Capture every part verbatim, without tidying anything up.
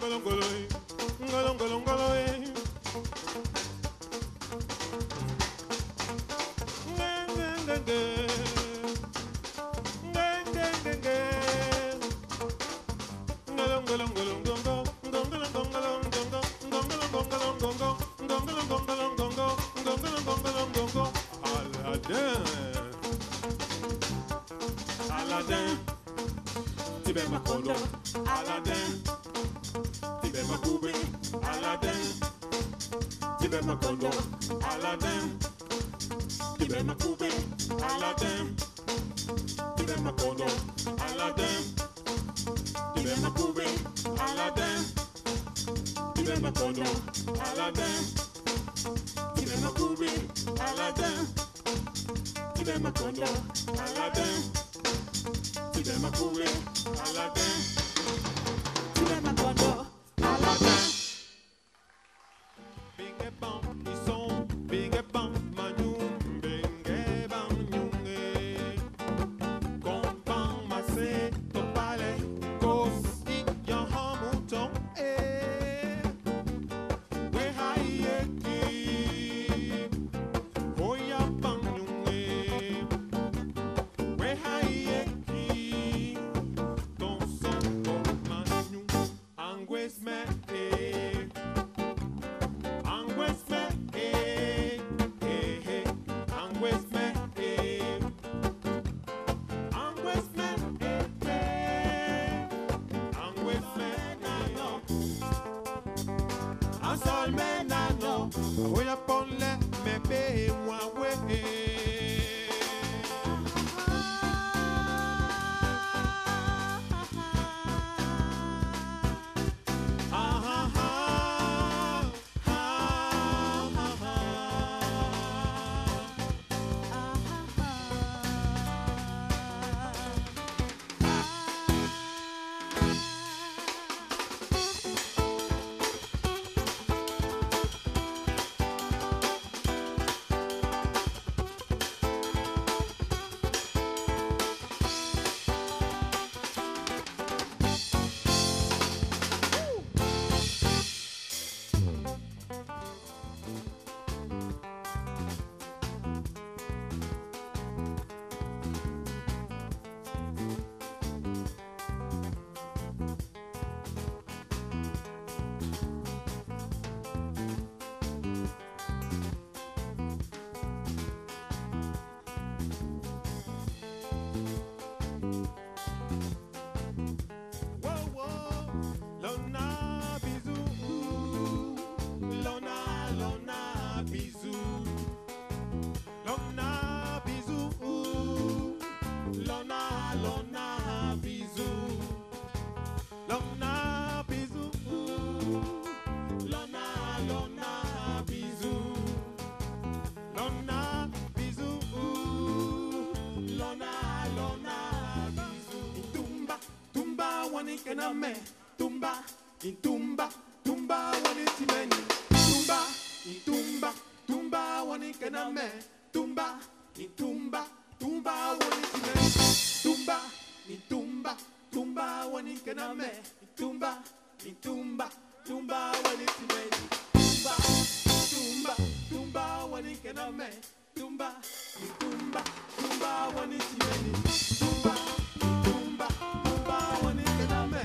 Kename, tumba, intumba, tumba, wani timeni, tumba, intumba, tumba, wani kename, tumba, intumba, tumba, wani timeni, tumba, intumba, tumba, wani kename, tumba, intumba, tumba, wani timeni, tumba, tumba, tumba, wani kename, tumba, intumba, tumba, wani timeni, tumba, intumba, tumba, wani kename.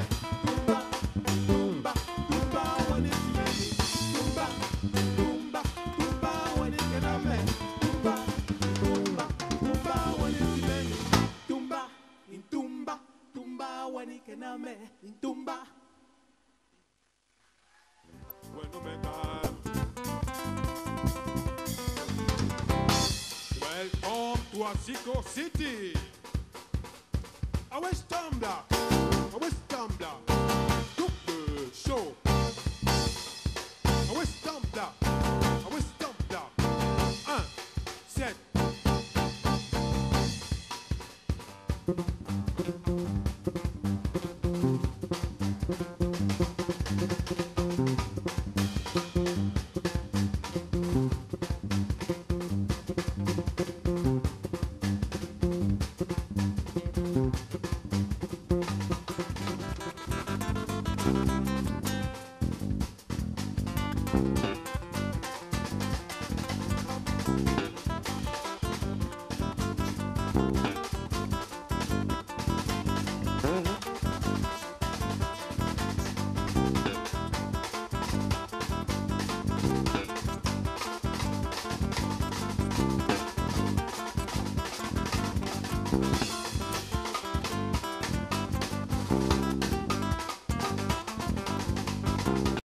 Intumba. Welcome to Asiko City. Always tumbler, always tumbler. Took the show. Always tumbler, always tumbler. Un, sept.